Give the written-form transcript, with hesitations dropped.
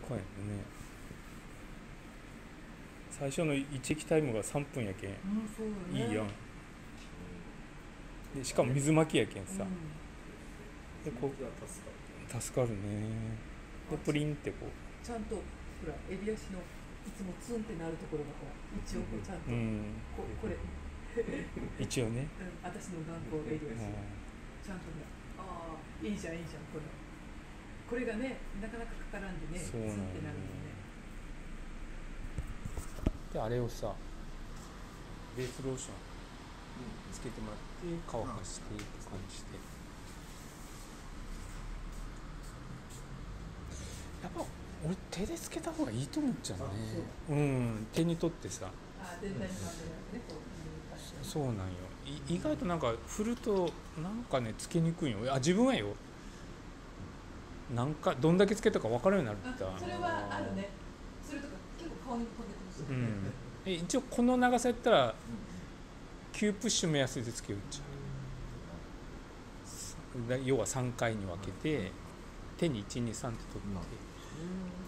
かいよね。最初の一液タイムが3分やけん、 そうよね。 いいやん。でしかも水巻きやけんさ、でこう助かるね。でプリンってこうちゃんとほら襟足のいつもツンってなるところがほら一応こうちゃんと、これ一応ね、 私の眼光襟足、ちゃんとね、いいじゃんいいじゃん、これがねなかなかかからんでね、ツンってなるのね。 であれをさベースローションつけてもらって乾かしてって感じで、やっぱ俺手でつけた方がいいと思っちゃうね。手に取ってさ、 全体にね、 そうなんよ。意外となんか振るとなんかねつけにくいよ。自分はよ、なんかどんだけつけたか分かるようになるって。 それはあるね。それとか結構顔に飛んでくるし、 一応この長さやったら9プッシュ目安でつけるっちゃう。要は3回に分けて手に123って取って、